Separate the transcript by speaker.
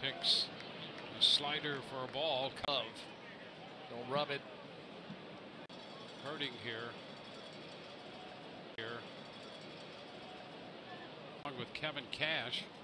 Speaker 1: mix. A slider for a ball.
Speaker 2: Don't rub it.
Speaker 1: Hurting here. Along with Kevin Cash.